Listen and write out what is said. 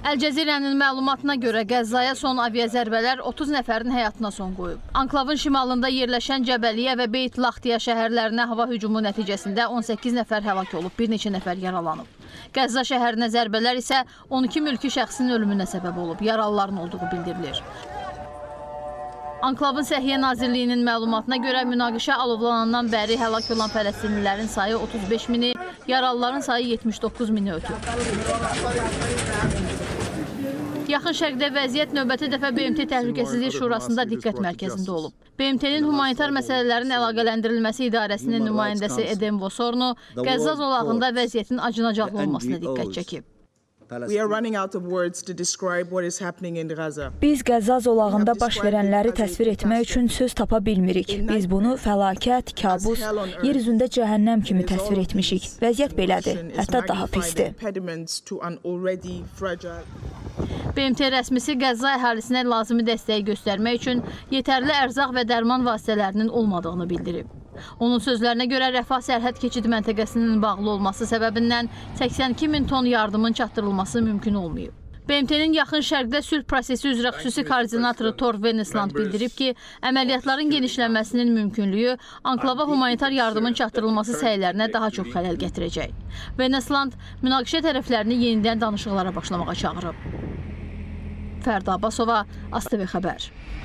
Əl Cəzirənin məlumatına görə Qəzzaya son aviazərbələr 30 nəfərin həyatına son qoyub. Anklavın şimalında yerləşən Cəbəliyə və Beyt Laxtiya şəhərlərinə hava hücumu nəticəsində 18 nəfər həlak olub, bir neçə nəfər yaralanıb. Qəzza şəhərinə zərbələr isə 12 mülki şəxsin ölümünə səbəb olub, yaralıların olduğu bildirilir. Anklavın Səhiyyə Nazirliyinin məlumatına görə münaqişə alovlanandan bəri həlak olan fələstinlilərin sayı 35 mini, yaralıların sayı 79 mini ötüb. Yaxın Şərqdə vəziyyət növbəti dəfə BMT Təhlükəsizlik Şurasında diqqət mərkəzində olub. BMT-nin humanitar məsələlərin əlaqələndirilməsi idarəsinin nümayəndəsi Edem Vosornu Qəzza zolağında vəziyyətin acınacaqlı olmasına diqqət çəkib. Biz Qəzza zolağında baş verənləri təsvir etmək üçün söz tapa bilmirik. Biz bunu fəlakət, kabus, yer üzündə cəhənnəm kimi təsvir etmişik. Vəziyyət belədir, hətta daha pisdir. BMT rəsmisi Qəzza əhalisinə lazımi dəstəyi göstərmək üçün yetərli ərzaq və dərman vasitələrinin olmadığını bildirib. Onun sözlərinə görə Rəfah sərhəd keçid məntəqəsinin bağlı olması səbəbindən 82 min ton yardımın çatdırılması mümkün olmayıb. BMT-nin Yaxın Şərqdə sülh prosesi üzrə xüsusi koordinatoru Tor Venesland bildirib ki, əməliyyatların genişlənməsinin mümkünlüyü anklava humanitar yardımın çatdırılması səylərinə daha çox xələl gətirəcək. Venesland münaqişə tərəflərini yenidən danışıqlara başlamağa çağırıb. Fərda Abbasova, ASTV Xəbər.